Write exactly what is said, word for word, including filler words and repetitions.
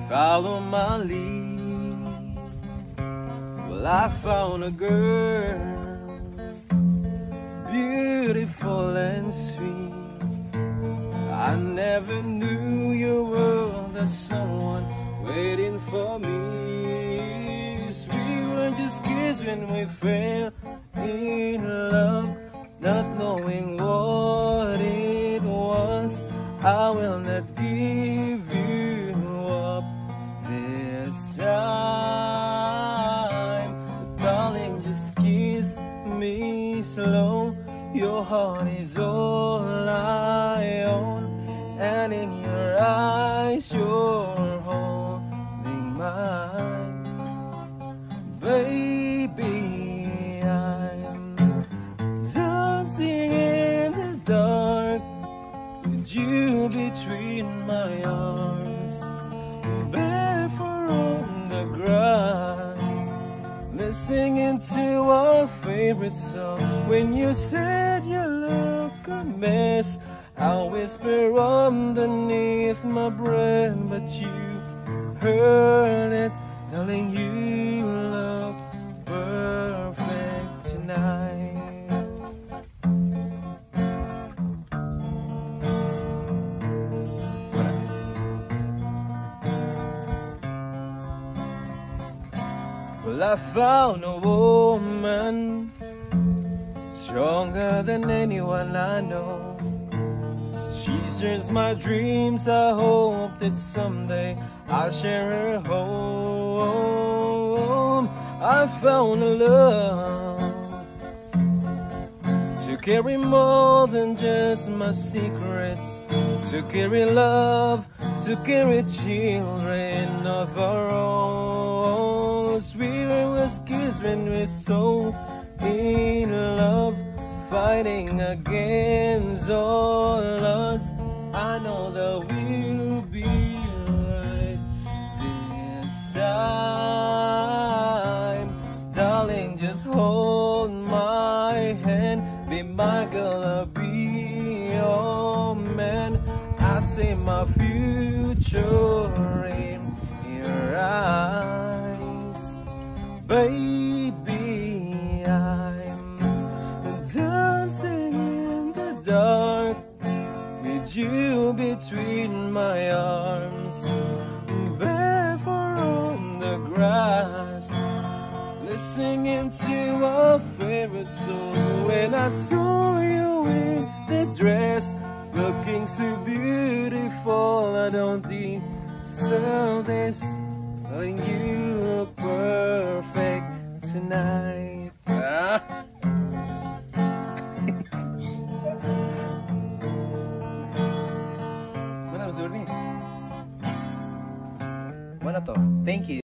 follow my lead. Well, I found a girl, beautiful and sweet. I never knew you were the someone waiting for me. We were just kids when we fell in love, not knowing what it was. I will not give you up this time. Darling, just kiss me slow. Your heart is all I own, and in your eyes you're holding mine. Baby, I'm dancing in the dark with you between my arms, barefoot on the grass, listening to our favorite song. When you said you look a mess, I whisper underneath my breath, but you heard it, telling you look perfect tonight. Well, I found a woman stronger than anyone I know. She shares my dreams. I hope that someday I'll share her home. I found a love to carry more than just my secrets, to carry love, to carry children of our own. We were kids when we were so in love, fighting against all odds. I know that we'll be right this time. Darling, just hold my hand, be my girl, I'll be your man. I see my future in your eyes, baby. I'm dancing in the dark with you between my arms, barefoot on the grass, listening to our favorite song. When I saw you in the dress, looking so beautiful, I don't deserve this, telling you look perfect tonight. Ah. Mana to? Thank you.